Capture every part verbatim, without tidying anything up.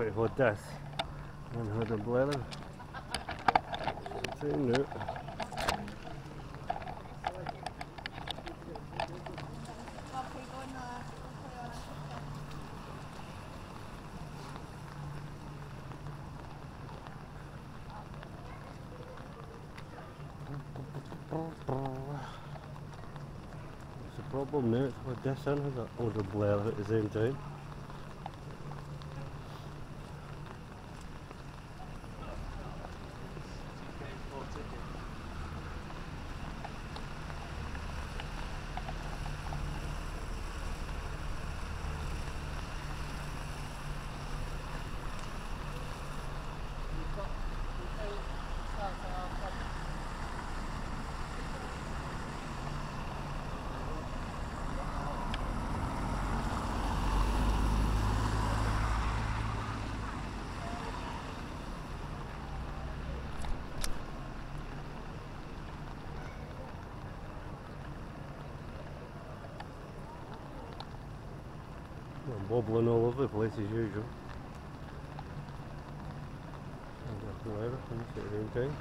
pretty hard das. Men har det bläddrat. Se nu. It's a problem now, it's where this in has all the blare at the same time. I'm wobbling all over the place as usual. I've got to wear everything at the same time.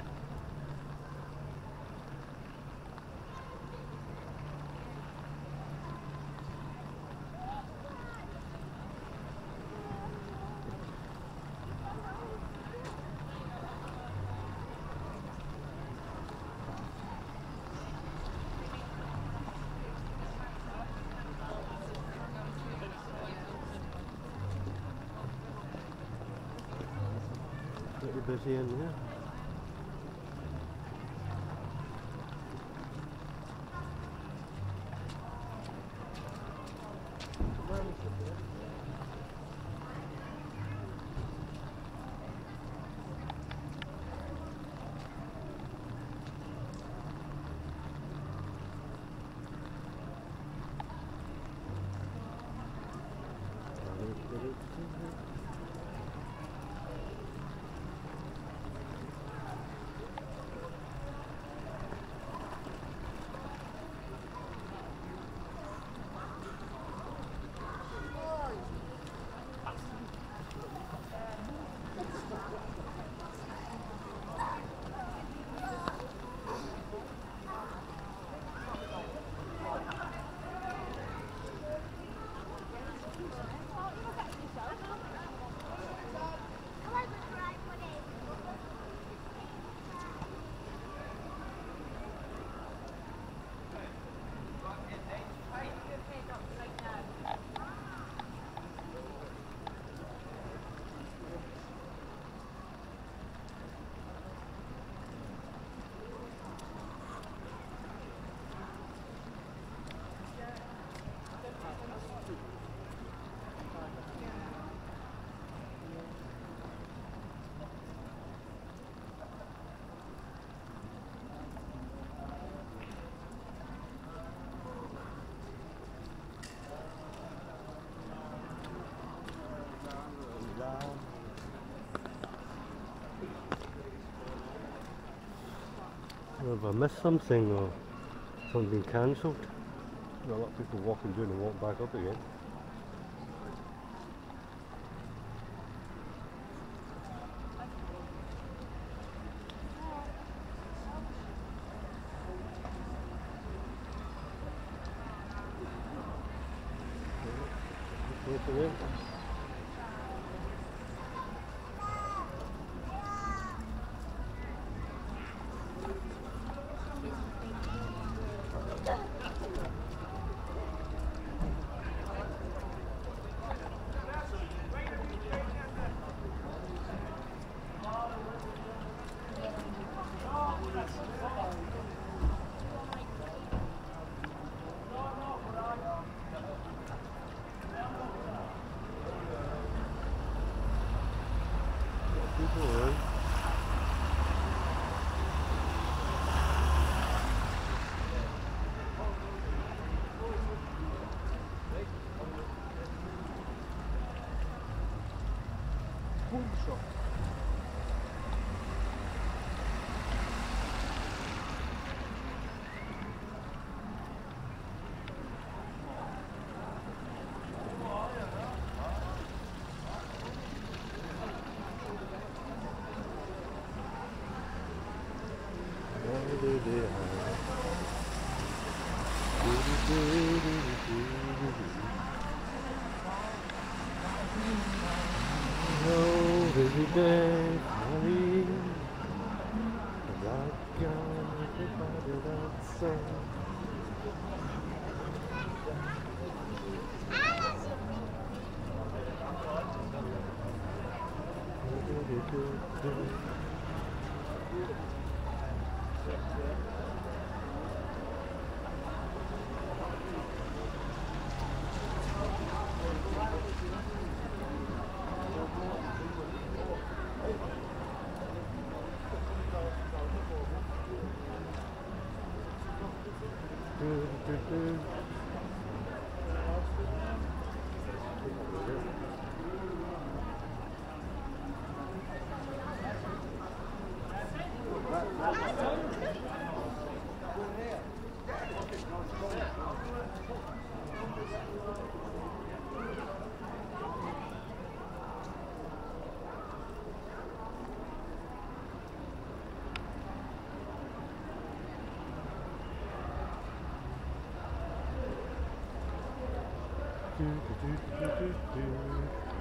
Pretty busy in here. Have I missed something or something cancelled? A lot of people walking down and walk back up again. Oh, busy day, honey. Like everybody that's so. Do, do, do, do, do, do.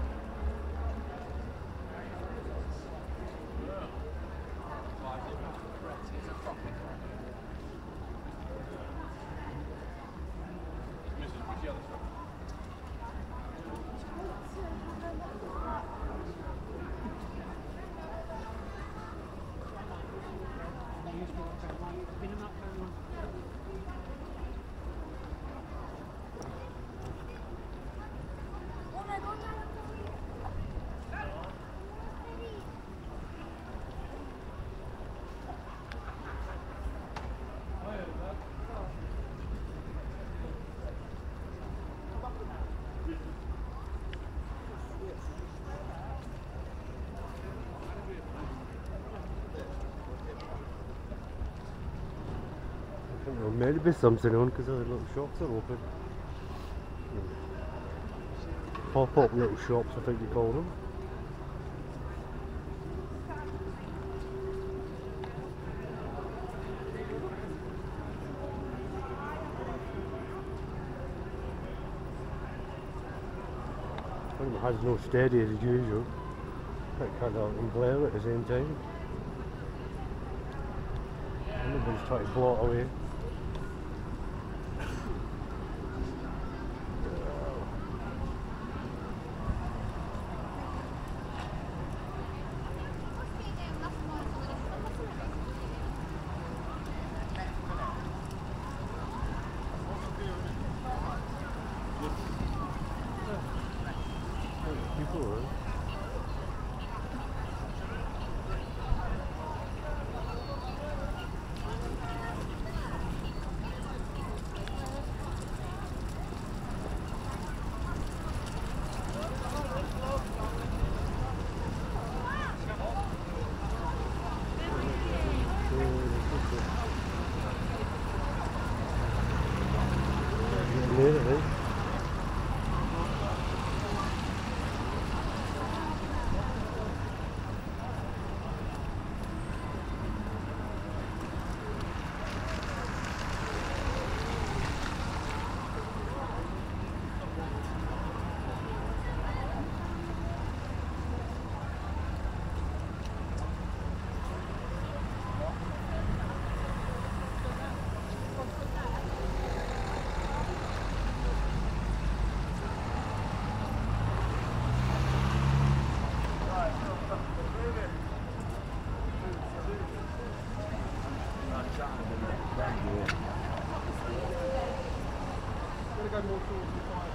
There may be something on because the little shops are open. Pop-up little shops, I think they call them. I think it has no steady as usual. It kind of and blare at the same time. Everybody's trying to blow it away. People are. Yeah, Gotta go more towards the fire.